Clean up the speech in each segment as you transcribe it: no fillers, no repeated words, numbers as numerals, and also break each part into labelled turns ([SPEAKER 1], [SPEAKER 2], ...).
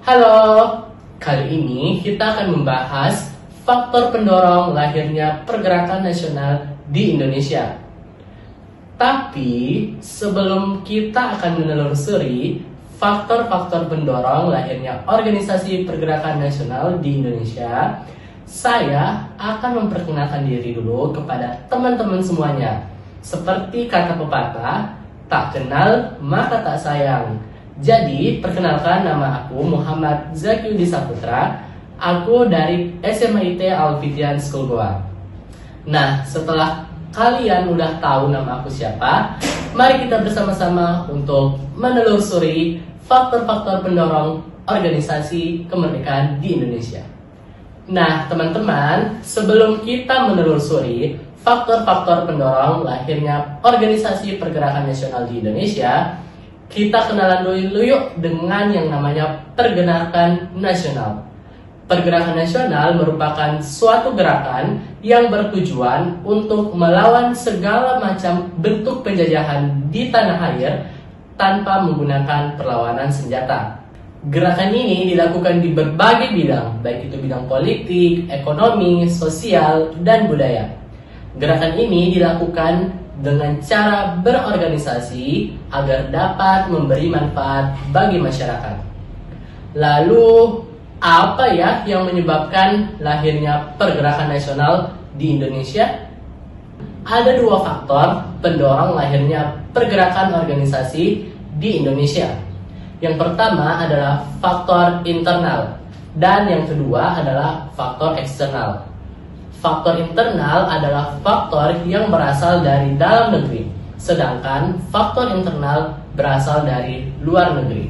[SPEAKER 1] Halo, kali ini kita akan membahas faktor pendorong lahirnya pergerakan nasional di Indonesia. Tapi sebelum kita akan menelusuri faktor-faktor pendorong lahirnya organisasi pergerakan nasional di Indonesia, saya akan memperkenalkan diri dulu kepada teman-teman semuanya. Seperti kata pepatah, tak kenal maka tak sayang. Jadi, perkenalkan, nama aku Muhammad Zakyudi Saputra. Aku dari SMA IT Al-Fidyan School Goa. Nah, setelah kalian udah tahu nama aku siapa, mari kita bersama-sama untuk menelusuri faktor-faktor pendorong organisasi kemerdekaan di Indonesia. Nah, teman-teman, sebelum kita menelusuri faktor-faktor pendorong lahirnya organisasi pergerakan nasional di Indonesia, kita kenalan dulu yuk dengan yang namanya pergerakan nasional. Pergerakan nasional merupakan suatu gerakan yang bertujuan untuk melawan segala macam bentuk penjajahan di tanah air tanpa menggunakan perlawanan senjata. Gerakan ini dilakukan di berbagai bidang, baik itu bidang politik, ekonomi, sosial, dan budaya. Gerakan ini dilakukan dengan cara berorganisasi agar dapat memberi manfaat bagi masyarakat. Lalu, apa ya yang menyebabkan lahirnya pergerakan nasional di Indonesia? Ada dua faktor pendorong lahirnya pergerakan organisasi di Indonesia. Yang pertama adalah faktor internal, dan yang kedua adalah faktor eksternal. Faktor internal adalah faktor yang berasal dari dalam negeri, sedangkan faktor internal berasal dari luar negeri.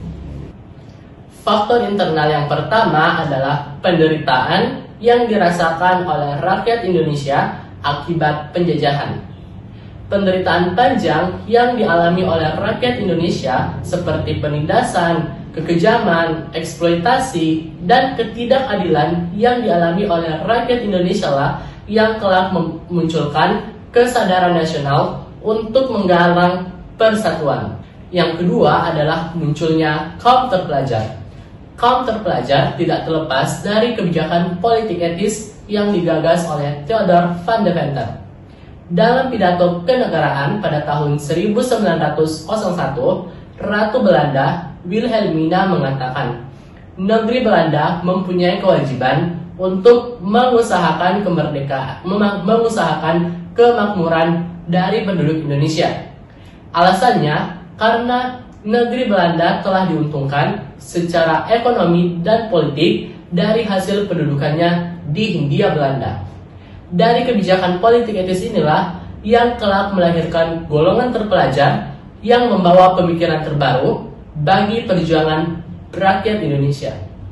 [SPEAKER 1] Faktor internal yang pertama adalah penderitaan yang dirasakan oleh rakyat Indonesia akibat penjajahan. Penderitaan panjang yang dialami oleh rakyat Indonesia seperti penindasan, kekejaman, eksploitasi, dan ketidakadilan yang dialami oleh rakyat Indonesia lah yang telah memunculkan kesadaran nasional untuk menggalang persatuan. Yang kedua adalah munculnya kaum terpelajar. Kaum terpelajar tidak terlepas dari kebijakan politik etis yang digagas oleh Theodor van de Venter. Dalam pidato kenegaraan pada tahun 1901, Ratu Belanda Wilhelmina mengatakan, negeri Belanda mempunyai kewajiban untuk mengusahakan kemerdekaan, mengusahakan kemakmuran dari penduduk Indonesia. Alasannya karena negeri Belanda telah diuntungkan secara ekonomi dan politik dari hasil pendudukannya di Hindia Belanda. Dari kebijakan politik etis inilah yang kelak melahirkan golongan terpelajar yang membawa pemikiran terbaru bagi perjuangan rakyat Indonesia.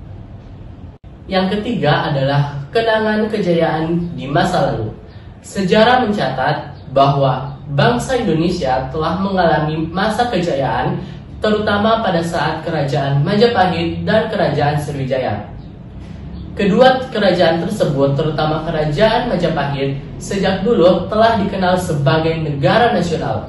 [SPEAKER 1] Yang ketiga adalah kenangan kejayaan di masa lalu. Sejarah mencatat bahwa bangsa Indonesia telah mengalami masa kejayaan terutama pada saat Kerajaan Majapahit dan Kerajaan Sriwijaya. Kedua kerajaan tersebut, terutama Kerajaan Majapahit, sejak dulu telah dikenal sebagai negara nasional.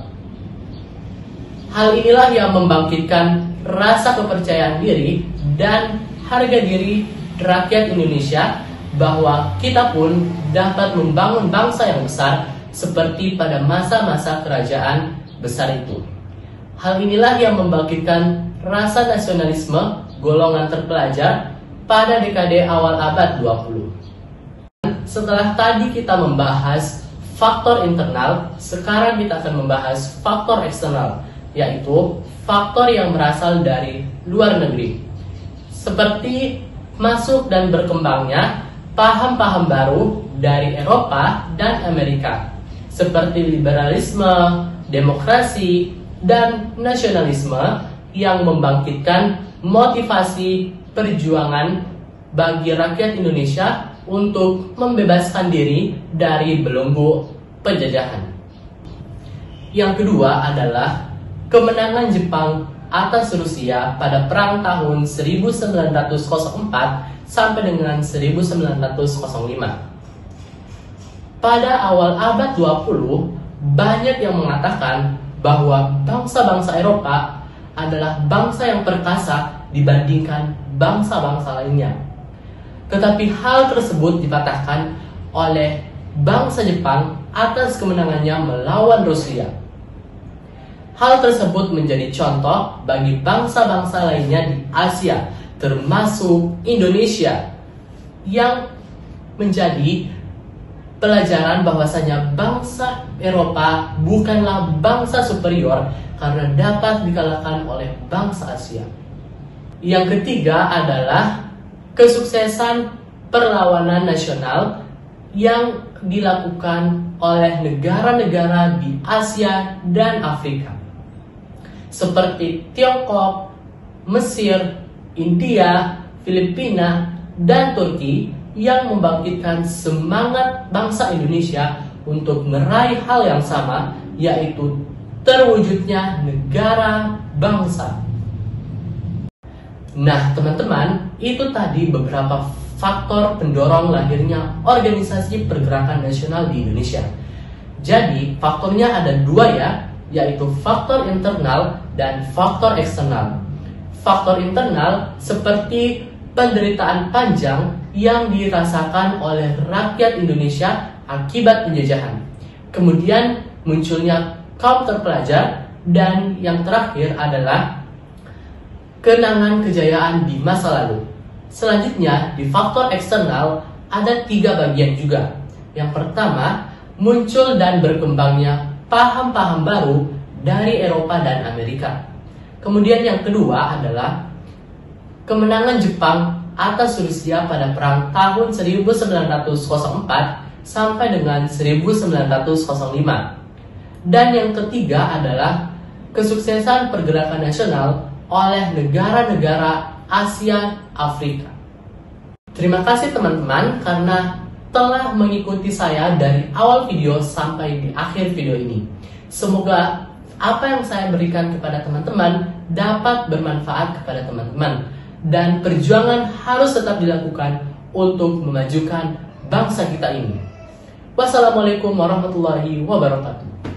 [SPEAKER 1] Hal inilah yang membangkitkan rasa kepercayaan diri dan harga diri rakyat Indonesia bahwa kita pun dapat membangun bangsa yang besar seperti pada masa-masa kerajaan besar itu. Hal inilah yang membangkitkan rasa nasionalisme golongan terpelajar pada dekade awal abad 20. Setelah tadi kita membahas faktor internal, sekarang kita akan membahas faktor eksternal, yaitu faktor yang berasal dari luar negeri. Seperti masuk dan berkembangnya paham-paham baru dari Eropa dan Amerika, seperti liberalisme, demokrasi, dan nasionalisme yang membangkitkan motivasi perjuangan bagi rakyat Indonesia untuk membebaskan diri dari belenggu penjajahan. Yang kedua adalah kemenangan Jepang atas Rusia pada perang tahun 1904 sampai dengan 1905. Pada awal abad 20, banyak yang mengatakan bahwa bangsa-bangsa Eropa adalah bangsa yang perkasa dibandingkan bangsa-bangsa lainnya. Tetapi hal tersebut dipatahkan oleh bangsa Jepang atas kemenangannya melawan Rusia. Hal tersebut menjadi contoh bagi bangsa-bangsa lainnya di Asia, termasuk Indonesia, yang menjadi pelajaran bahwasanya bangsa Eropa bukanlah bangsa superior karena dapat dikalahkan oleh bangsa Asia. Yang ketiga adalah kesuksesan perlawanan nasional yang dilakukan oleh negara-negara di Asia dan Afrika, seperti Tiongkok, Mesir, India, Filipina, dan Turki, yang membangkitkan semangat bangsa Indonesia untuk meraih hal yang sama, yaitu terwujudnya negara bangsa. Nah, teman-teman, itu tadi beberapa faktor pendorong lahirnya organisasi pergerakan nasional di Indonesia. Jadi, faktornya ada dua ya, yaitu faktor internal dan faktor eksternal. Faktor internal seperti penderitaan panjang yang dirasakan oleh rakyat Indonesia akibat penjajahan. Kemudian munculnya kaum terpelajar, dan yang terakhir adalah kenangan kejayaan di masa lalu. Selanjutnya, di faktor eksternal ada 3 bagian juga. Yang pertama, muncul dan berkembangnya paham-paham baru dari Eropa dan Amerika. Kemudian yang kedua adalah kemenangan Jepang atas Rusia pada perang tahun 1904 sampai dengan 1905. Dan yang ketiga adalah kesuksesan pergerakan nasional oleh negara-negara Asia Afrika. Terima kasih teman-teman karena telah mengikuti saya dari awal video sampai di akhir video ini. Semoga apa yang saya berikan kepada teman-teman dapat bermanfaat kepada teman-teman, dan perjuangan harus tetap dilakukan untuk memajukan bangsa kita ini. Wassalamualaikum warahmatullahi wabarakatuh.